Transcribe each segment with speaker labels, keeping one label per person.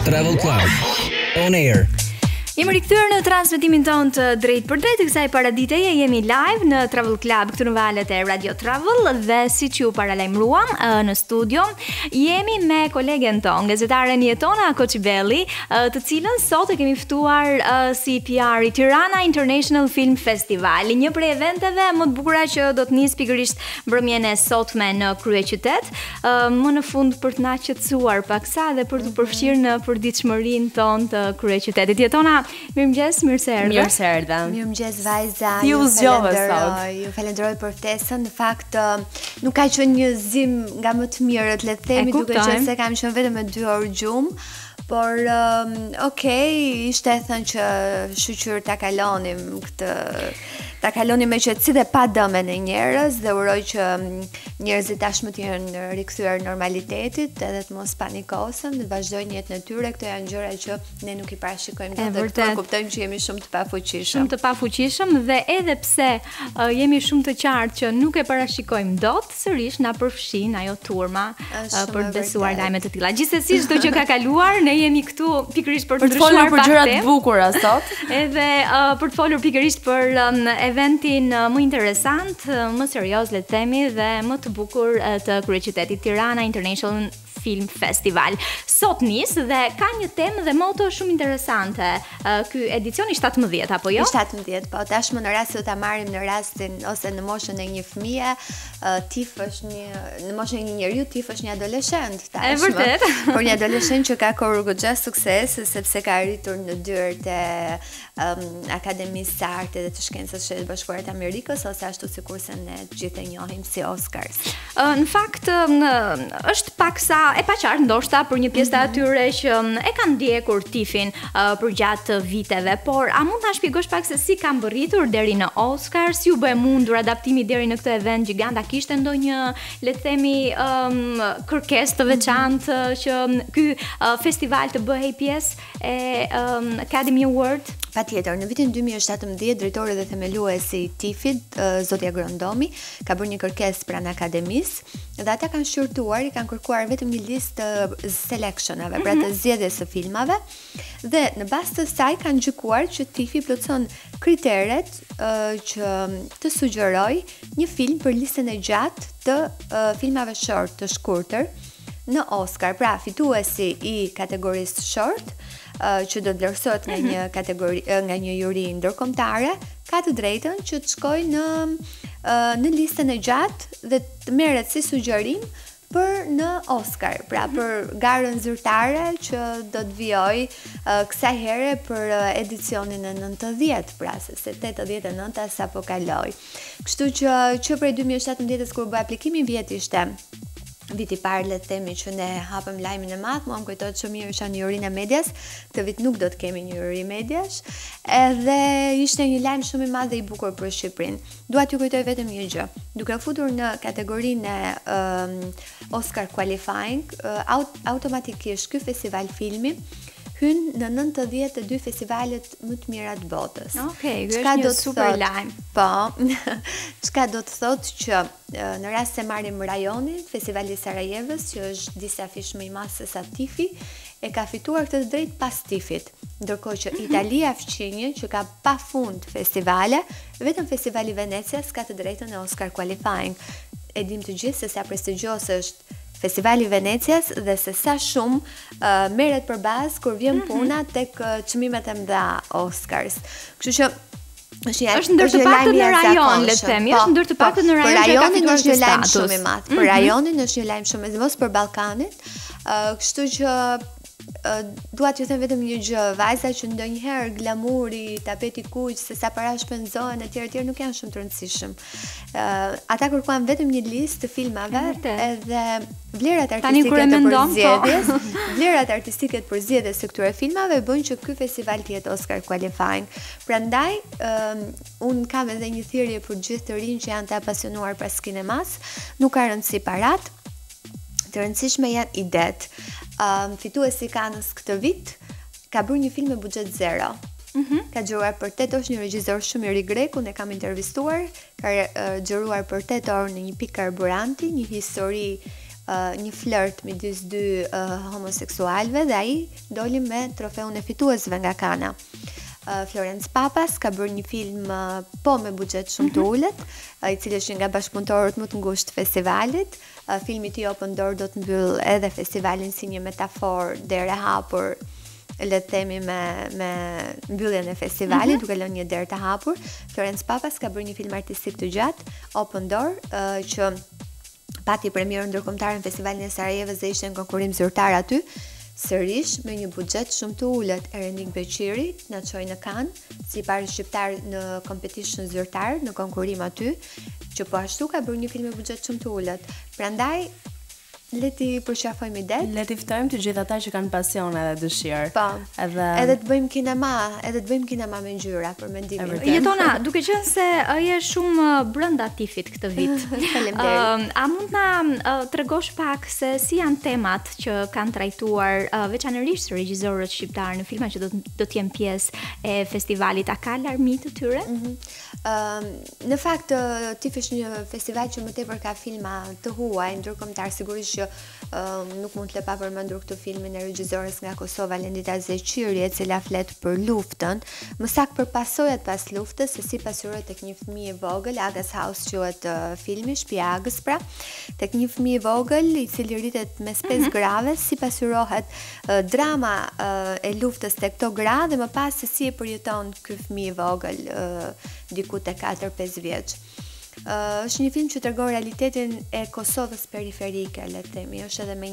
Speaker 1: Travel Club On Air.
Speaker 2: Jemi rikthyer në transmetimin tonë të drejt për drejt të kësaj paraditeje. Jemi live në Travel Club këtu në valët e Radio Travel dhe siç ju paralajmëruam në studio jemi me kolegen tonë, gazetaren Jetona Koçibelli, të cilën sot e kemi ftuar si PR i Tirana International Film Festival, një prej eventeve më të bukura që do të nis pikërisht mbrëmjen e sotme në kryeqytet, më në fund për të na qetësuar paksa dhe për të përfshirë në përditshmërinë tonë të kryeqytetit. Jetona, mirëmëngjes, mirë se erdhe.
Speaker 3: Mirë se erdhe.
Speaker 4: Mirëmëngjes vajza.
Speaker 3: Ju zgjove sot.
Speaker 4: Ju falenderoj për ftesën. Në fakt nuk ka qenë një zim nga më të mirët, le të themi, duke qenë se kam qenë vetëm me 2 orë gjumë. Por, ishte e thënë që shqyqyr ta kalonim me qetësi dhe pa dëme në njerëz dhe uroj që njerëzit tashmë të jenë rikthyer normalitetit edhe të mos panikosen dhe vazhdojnë jetën e tyre. Këto janë gjëra që ne nuk i parashikojmë dhe këto kuptojmë që jemi shumë të pafuqishëm.
Speaker 2: Shumë të pafuqishëm dhe edhe pse jemi shumë të qartë që nuk e parashikojmë dot, sërish na përfshin ajo turma për të besuar lajme të tilla. Gjithsesi çdo që ka kaluar, ne jemi këtu pikërisht për të ndryshuar
Speaker 3: për gjëra të bukura sot.
Speaker 2: Edhe për të folur pikërisht për eventin më interesant, më serioz le të themi dhe më të bukur të kryeqytetit Tirana International Film Festival. Sot nis dhe ka një temë dhe moto shumë interesante. Ky edicion i 17 apo jo?
Speaker 4: I 17, po tashmë në rast se do ta marrim në rastin ose në moshën e një fëmie, Tif është në moshën e një njeriu, Tif është një adoleshent tashmë.
Speaker 2: E vërtet.
Speaker 4: Por një adoleshent që ka korrë goxha sukses sepse ka arritur në dyert e Akademisë së Arteve dhe të Shkencës së Bashkuara të Amerikës, ose ashtu sikurse ne të gjithë e njohim si Oscars.
Speaker 2: Në fakt është paksa e paqartë ndoshta për një pjesë të atyre që e kanë ndjekur Tifin për gjatë viteve, por a mund ta shpjegosh pak se si ka mbërritur deri në Oscars, ju bë mundur adaptimi deri në këtë event gjigant, a kishte ndonjë, le të themi, kërkesë të veçantë që ky festival të bëhej pjesë e Academy Award?
Speaker 4: Patjetër, në vitin 2017 drejtori dhe themeluesi i Tifit, zotja Grondomi, ka bërë një kërkesë pranë akademisë dhe ata kanë shqyrtuar, i kanë kërkuar vetëm një listë të selectionave, pra të zgjedhjes së filmave, dhe në bazë të saj kanë gjykuar që Tifi plotson kriteret që të sugjeroj një film për listën e gjatë të filmave short të shkurtër në Oscar. Pra fituesi i kategorisë short, që do të vlerësohet nga një kategori, nga një juri ndërkombëtare, ka të drejtën që të shkojë në listën e gjatë dhe të merret si sugjerim për në Oscar, pra për garën zyrtare që do të vijoj kësaj here për edicionin e 90, pra se 89 sapo kaloi. Kështu që prej 2017 kur bë aplikimin vjet ishte viti parë, le të themi, që ne hapëm lajmin e madh. Mua më kujtohet shumë mirë isha në jurinë e medias. Këtë vit nuk do të kemi një juri mediash. Edhe ishte një lajm shumë i madh dhe i bukur për Shqipërinë. Dua t'ju kujtoj vetëm një gjë. Duke futur në kategorinë Oscar Qualifying, automatikisht ky festival filmi hyn në 92 festivalet më të mira të botës.
Speaker 2: Okej, është një super lajm.
Speaker 4: Po, çka do të thotë që në rast se marrim rajonin, Festivali i Sarajevës, që është disa fish më i madh se sa Tifi, e ka fituar këtë drejt pas Tifit. Ndërkohë që Italia fqinje, që ka pafund festivale, vetëm Festivali i Venecias ka të drejtën e Oscar Qualifying. E dim të gjithë se sa prestigjos është Festivali i Venecias dhe se sa shumë merret për bazë kur vjen puna tek çmimet e mëdha Oscars. Kështu që
Speaker 2: është ndër të paktën në rajon, le të themi, është ndër të paktën në rajon që ka fituar
Speaker 4: një lajm shumë i madh. Për rajonin është një lajm shumë i madh, për Ballkanin. Kështu që dua t'ju them vetëm një gjë, vajza, që ndonjëherë glamuri, tapeti kuq, se sa para shpenzohen etj nuk janë shumë të rëndësishëm. Ata kërkuan vetëm një listë të filmave edhe vlerat artistike të përzgjedhjes së këtyre filmave bëjnë që ky festival të jetë Oscar Qualifying. Prandaj un kam edhe një thirrje për gjithë të rinj që janë të apasionuar pas kinemas, nuk ka rëndësi parat, të rëndësishme janë idet. Fituesi i Cannes këtë vit ka bërë një film me buxhet zero. Ka xhiruar për 8 orë, një regjisor shumë i ri grek, unë e kam intervistuar, ka xhiruar për 8 orë në një pikë karburanti, një histori një flirt midis dy homoseksualëve dhe ai doli me trofeun e fituesve nga Kana. Florence Papas ka bërë një film po me buxhet shumë të ulët, i cili është nga bashkëpunëtorët më të ngushtë të festivalit. Filmi i tij Open Door do të mbyll edhe festivalin si një metaforë derë e hapur, le të themi me mbylljen e festivalit, duke lënë një derë të hapur. Florence Papas ka bërë një film artistik të gjatë, Open Door, që pati premierën ndërkombëtare në festivalin e Sarajevës dhe ishte në konkurrim zyrtar aty. Sërish me një buxhet shumë të ulët, Erenik Beqiri na çoi në Cannes si pari shqiptar në competition zyrtar, në konkurrim aty, që po ashtu ka bërë një film me buxhet shumë të ulët. Prandaj le ti përqafojmë ide.
Speaker 3: Le ti ftojmë të gjithë ata që kanë pasion edhe dëshirë.
Speaker 4: Po.
Speaker 3: Edhe
Speaker 4: të bëjmë kinema me ngjyra për mendimin.
Speaker 2: Jetona, duke qenë se je shumë brenda tifit këtë vit.
Speaker 4: Faleminderit.
Speaker 2: A mund na tregosh pak se si janë temat që kanë trajtuar veçanërisht regjisorët shqiptar në filma që do të jenë pjesë e festivalit? A ka larmi të tyre?
Speaker 4: Në fakt TIFF është një festival që më tepër ka filma të huaj, ndërkombëtar, sigurisht që nuk mund të le pa përmendur këtë filmin e regjizores nga Kosova, Lendita Zeqiri, e cila flet për luftën, më saktë për pasojat pas luftës, se si pasurohet tek një fëmijë i vogël, Aga's House quhet filmi, Shtëpia e Agës pra, tek një fëmijë i vogël i cili rritet me spes grave, si pasurohet drama e luftës tek këto gra dhe më pas se si e përjeton ky fëmijë i vogël diku te 4-5 vjeç. Është një film që tregon realitetin e Kosovës periferike, le të themi, është edhe me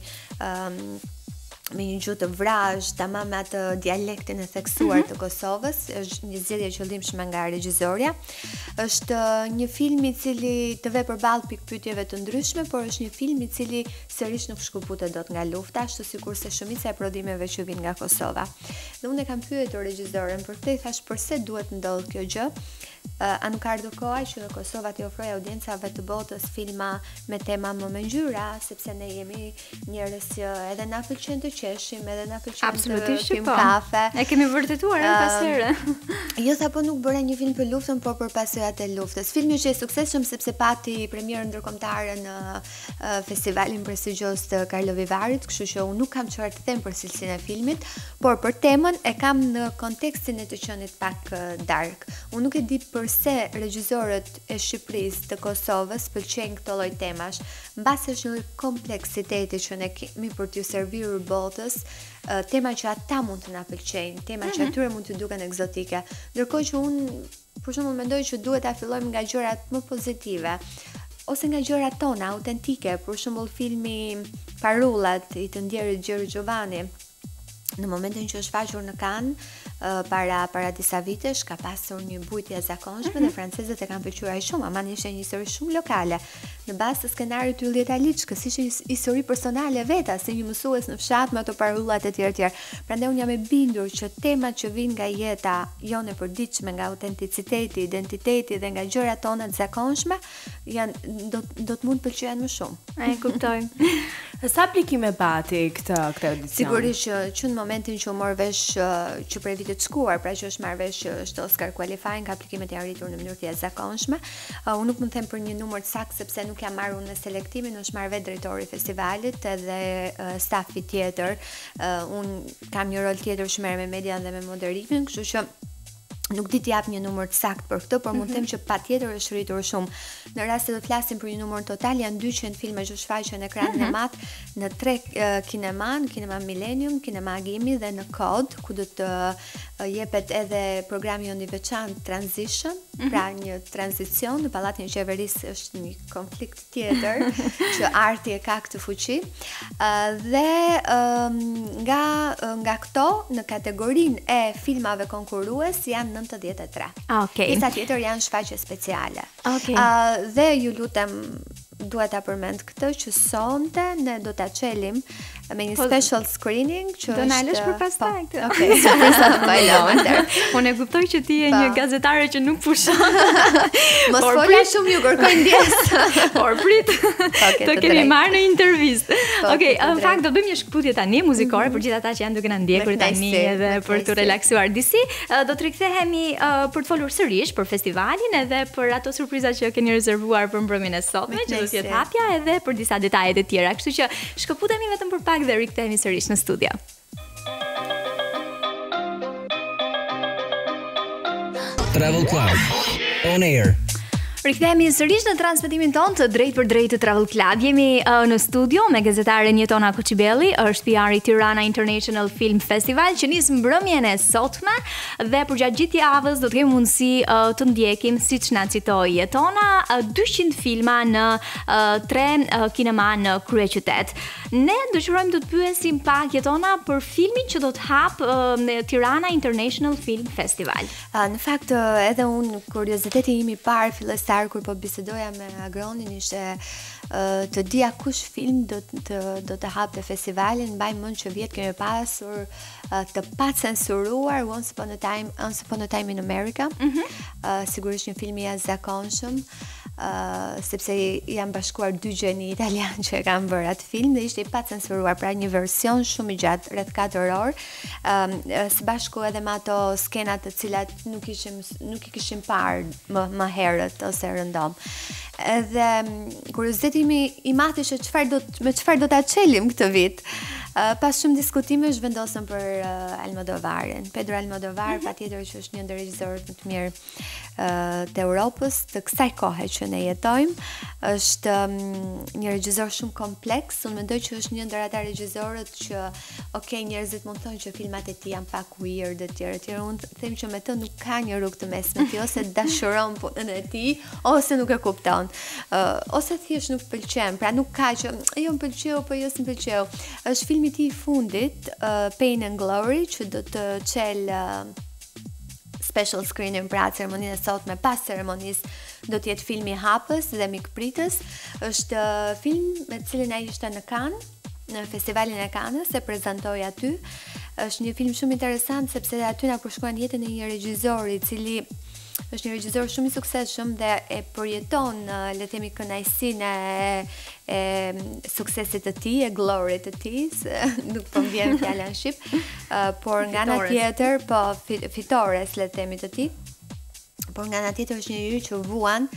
Speaker 4: një gjuhë të vrazh, tamam me atë dialektin e theksuar të Kosovës, është një zgjedhje e qëllimshme nga regjisorja. Është një film i cili të ve përballë pikpyetjeve të ndryshme, por është një film i cili sërish nuk shkëputet dot nga lufta, ashtu sikurse shumica e prodhimeve që vijnë nga Kosova. Dhe unë e kam pyetur regjisoren për këtë, i thash pse duhet ndodh kjo gjë. A nuk ka ardhur koha që Kosova t'i ofrojë audiencave të botës filma me tema më me ngjyra, sepse ne jemi njerëz që edhe na pëlqen të qeshim, edhe na pëlqen të pim kafe.
Speaker 2: E kemi vërtetuar edhe pas here.
Speaker 4: Jo sapo nuk bëra një film për luftën, por për pasojat e luftës. Filmi është i suksesshëm sepse pati premierën ndërkombëtare në festivalin prestigjioz të Karlovy Varit, kështu që unë nuk kam çfarë të them për cilësinë e filmit, por për temën e kam në kontekstin e të qenit pak dark. Unë nuk e di përse regjisorët e Shqipërisë, të Kosovës pëlqejnë këto lloj temash. Mbas është një kompleksiteti që ne kemi për t'ju servir botës, tema që ata mund të na pëlqejnë, tema që atyre mund të duken egzotike. Ndërkohë që unë për shembull mendoj që duhet ta fillojmë nga gjërat më pozitive, ose nga gjërat tona autentike, për shembull filmi Parullat i të ndjerit Gjergj Giovani. Në momentin që është faqur në Cannes, para disa vitesh, ka pasur një bujtje e zakonshme dhe francezët e kanë pëlqyer shumë, ama ishte një histori shumë lokale. Në bazë të skenarit të Ylleta Liçkës, ishte një histori personale veta, si një mësues në fshat me ato parullat e tjera. Prandaj unë jam e bindur që temat që vijnë nga jeta jone e përditshme, nga autenticiteti, identiteti dhe nga gjërat tona të zakonshme, do të mund të pëlqejnë më shumë.
Speaker 2: E kuptoj.
Speaker 3: Sa aplikime pati këtë edicion?
Speaker 4: Sigurisht që në momentin që u mor vesh që prej vitit shkuar, pra që është marrë vesh që është Oscar qualifying, aplikimet janë rritur në mënyrë të jashtëzakonshme. Unë nuk mund të them për një numër të saktë sepse nuk jam marrur në selektimin, është marrë vetë drejtori i festivalit edhe stafi tjetër. Unë kam një rol tjetër që merr me median dhe me moderimin, kështu që nuk di të jap një numër të saktë për këtë, por mund të them që patjetër është rritur shumë. Në rast se do të flasim për një numër total, janë 200 filma që shfaqen në ekranin e madh në 3 kinema, në Kinema Millennium, Kinema Gimi dhe në Kod, ku do të jepet edhe programi i veçantë Transition, pra një tranzicion në Pallatin e Qeverisë, është një konflikt tjetër që arti e ka këtë fuqi. Dhe nga këto në kategorinë e filmave konkurrues janë 93.
Speaker 2: Okej.
Speaker 4: Disa tjetër janë shfaqje speciale.
Speaker 2: Okej.
Speaker 4: Dhe ju lutem, duhet ta përmend këtë që sonte ne do ta çelim me një special screening që
Speaker 2: do na lësh për pastaj këtë.
Speaker 4: Okej, surpriza të bëjmë.
Speaker 2: Unë e kuptoj që ti je një gazetare që nuk pushon.
Speaker 4: Mos fola shumë, ju kërkoj ndjesë.
Speaker 2: Por prit. Të kemi marrë në intervistë. Okej, në fakt do bëjmë një shkputje tani muzikore për gjithë ata që janë duke na ndjekur tani edhe për të relaksuar disi. Do të rikthehemi për të folur sërish për festivalin edhe për ato surpriza që keni rezervuar për mbrëmjen e sotme, që do të jetë hapja edhe për disa detajet e tjera. Kështu që shkëputemi vetëm për pak dhe rikthehemi sërish në studio.
Speaker 1: Travel Club On Air.
Speaker 2: Rikthehemi sërish në transmetimin tonë të drejt për drejt të Travel Club. Jemi në studio me gazetaren Jetona Kuçibelli, është PR-i Tirana International Film Festival që nis mbrëmjen e sotme dhe përgjatë gjithë javës do të kemi mundësi të ndjekim, siç na citoi Jetona, 200 filma në 3 kinema në kryeqytet. Ne dëshirojmë të të pyesim pak Jetona për filmin që do të hap në Tirana International Film Festival.
Speaker 4: Në fakt edhe unë kurioziteti im i parë fillestar kur po bisedoja me Agronin ishte të dija kush film do të hapte festivalin. Mbaj mend që vjet kemi pasur të pa censuruar Once Upon a Time in America. Sigurisht një film i jashtëzakonshëm. Sepse janë bashkuar 2 gjeni italian që e kanë bërë atë film dhe ishte i pa censuruar, pra një version shumë i gjatë, rreth 4 orë, së bashku edhe me ato skenat të cilat nuk i kishim parë më herët ose rëndom. Edhe kurioziteti i madh ishte me çfarë do ta çelim këtë vit. Pas shumë diskutimesh vendosëm për Almodovarin. Pedro Almodovar, patjetër që është një ndër regjisorët më të mirë të Europës, të kësaj kohe që ne jetojmë. Është një regjisor shumë kompleks. Unë mendoj që është një ndër ata regjisorët që, njerëzit mund të thonë që filmat e tij janë pak weird e tjerë. Unë them që me të nuk ka një rrugë të mesme. Ti ose dashuron punën e tij, ose nuk e kupton. Ose thjesht nuk pëlqen. Pra nuk ka që jo më pëlqeu, po jo s'm pëlqeu. Është filmi i tij i fundit, Pain and Glory, që do të çel special screening pra ceremoninë e sotme. Pas ceremonisë do të jetë filmi hapës dhe mikpritës. Është film me të cilin ai ishte në Cannes, në festivalin e Cannes, e prezantoi aty. Është një film shumë interesant sepse aty na përshkruan jetën e një regjisori i cili është një regjisor shumë i suksesshëm dhe e përjeton le të themi kënaqësinë e suksesit të tij, e glorit të tij, nuk po vjen fjala në shqip, por nga ana tjetër, po fitores le të themi të tij. Por nga ana tjetër është një njeri që vuan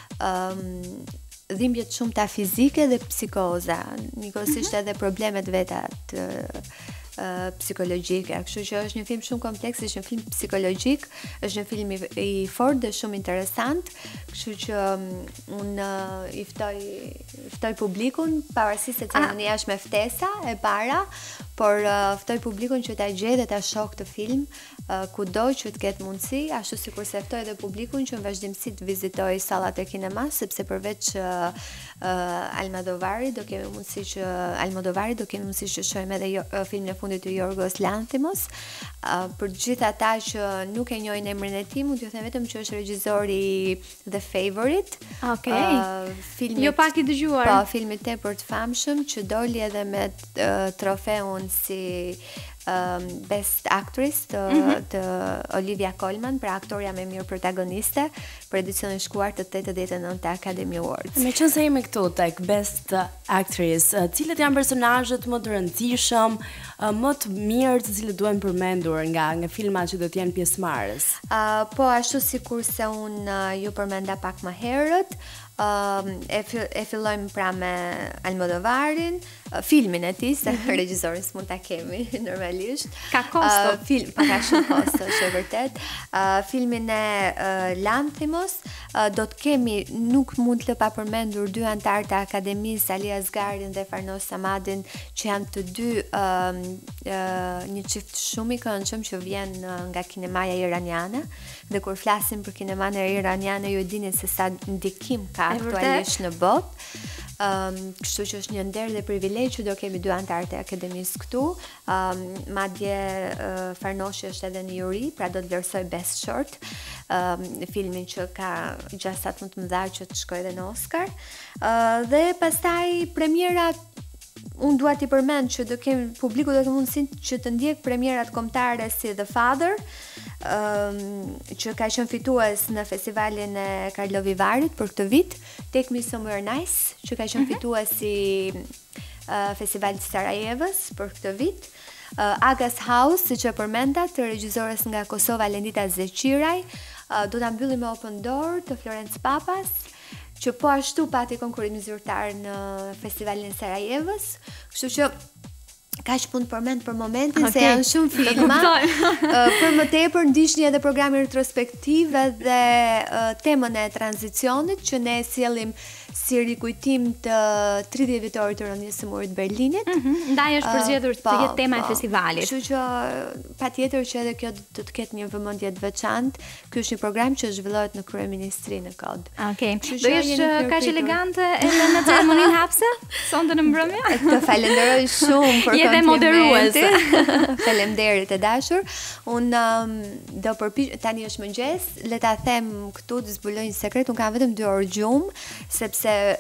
Speaker 4: dhimbjet shumëta fizike dhe psikoza, njëkohësisht edhe problemet veta të psikologjike. Kështu që është një film shumë kompleks, është një film psikologjik, është një film i fortë dhe shumë interesant. Kështu që unë i ftoj publikun, pavarësisht se ceremonia është me ftesa e para, por ftoj publikun që ta gjejë dhe ta shohë këtë film kudo që të ketë mundësi, ashtu sikur se ftoj edhe publikun që në vazhdimsi të vizitojë sallat e kinemas, sepse përveç Almodovari do kemi mundësi që shohim edhe filmin e fundit të Yorgos Lanthimos. Për të gjithë ata që nuk e njohin emrin e tij, mund t'ju them vetëm që është regjisori The Favourite.
Speaker 2: Jo pak i dëgjuar.
Speaker 4: Po, filmi tepër të famshëm që doli edhe me trofeun si Best Actress të Olivia Colman, pra aktoria më mirë protagoniste për edicionin shkuar të 89 Academy Awards.
Speaker 3: Meqense jemi këtu tek Best Actress, cilët janë personazhet më të rëndësishëm, më të mirë të cilët duhen përmendur nga filmat që do të jenë pjesëmarrës?
Speaker 4: Po ashtu sikur se unë ju përmenda pak më herët, e fillojmë pra me Almodovarin, filmin e tij, se regjisorin s'mund ta kemi normalisht.
Speaker 2: Ka kosto.
Speaker 4: Ka shumë kosto, është vërtet. Filmin e Lanthimos do të kemi, nuk mund të lë pa përmendur 2 anëtarë të Akademisë, Ali Asgarin dhe Farnos Samadin, që janë të dy një çift shumë i këndshëm që vjen nga kinemaja iraniane. Dhe kur flasim për kinemanë iraniane, ju e dini se sa ndikim ka aktualisht në botë. Kështu që është një nder dhe privilegj që do kemi 2 anëtarë të Akademisë këtu. Madje Farnoshi është edhe në juri, pra do të vlerësoj Best Short, filmin që ka gjasat më të mëdha që të shkojë edhe në Oscar. Dhe pastaj premiera unë dua t'i përmend që publiku do të mundësinë që të ndjek premierat kombëtare si The Father, që ka qenë fitues në festivalin e Karlovy Varit për këtë vit, Take Me Somewhere Nice, që ka qenë fitues si festivalit Sarajevës për këtë vit, Aga's House, siç e përmenda, të regjizores nga Kosova Lendita Zeqiraj, do ta mbyllim me Open Door të Florence Papas, që po ashtu pati konkurrim zyrtar në festivalin e Sarajevës, kështu që kaq pun përmend për momentin se janë shumë filma. Për më tepër ndiqni edhe programin retrospektiv dhe temën e tranzicionit që ne sjellim si rikujtim të 30 vitorit të rënies së murit Berlinit.
Speaker 2: Ndaj është përzgjedhur të jetë tema e festivalit.
Speaker 4: Kështu që patjetër që edhe kjo do të ketë një vëmendje të veçantë. Ky është një program që zhvillohet në kryeministrinë në Kod.
Speaker 2: Okej. Do jesh kaq elegante edhe në ceremoninë hapse sonte në mbrëmje?
Speaker 4: Të falenderoj shumë për
Speaker 2: je dhe moderuese.
Speaker 4: Faleminderit e dashur. Un do përpiq tani është mëngjes, le ta them këtu të zbuloj një sekret, un kam vetëm 2 orë gjumë, sepse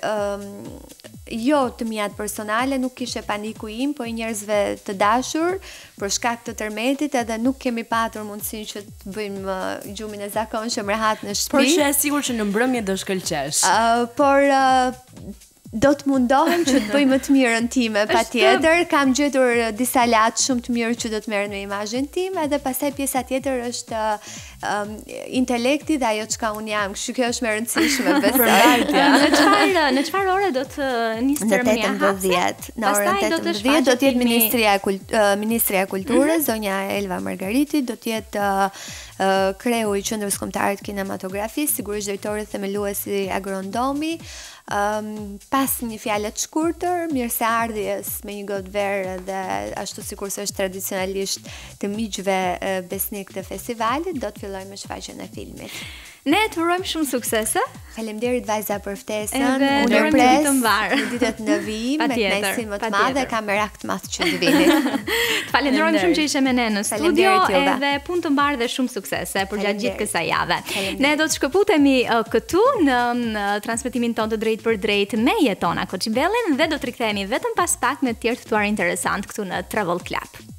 Speaker 4: jo të mijat personale, nuk kishe paniku im, po i njerëzve të dashur për shkak të tërmetit, edhe nuk kemi patur mundësinë që të bëjmë gjumin e zakonshëm rehat në shtëpi.
Speaker 3: Por që e sigurt që në mbrëmje do shkëlqesh.
Speaker 4: Por do të mundohem që të bëj më të mirën time, patjetër. Kam gjetur disa latë shumë të mirë që do të merren me imazhin tim, edhe pastaj pjesa tjetër është intelekti dhe ajo çka un jam. Kështu kjo është më e rëndësishme besoj.
Speaker 2: Në çfarë ore do të nisë ceremonia?
Speaker 4: Në 18. Në orën 18 do të jetë Ministria e Kulturës, zonja Elva Margariti, do të jetë kreu i Qendrës Kombëtare të Kinematografisë, sigurisht drejtori themeluesi Agrondomi, pas një fjalë të shkurtër, mirëseardhjes me një gotë verë dhe ashtu sikur se është tradicionalisht të miqve besnik të festivalit, do të fillojmë me shfaqjen e filmit.
Speaker 2: Ne të urojmë shumë suksese.
Speaker 4: Faleminderit vajza për ftesën.
Speaker 2: Unë pres
Speaker 4: në ditët në vijim me kënaqësi më të madhe, kam merak të madh që të vini.
Speaker 2: Të falenderojmë shumë që ishe me ne në studio, edhe punë të mbarë dhe shumë suksese për gjatë gjithë kësaj jave. Ne do të shkëputemi këtu në transmetimin tonë të drejt për drejt me Jetona Koçibellin dhe do të rikthehemi vetëm pas pak me të tjerë të ftuar interesant këtu në Travel Club.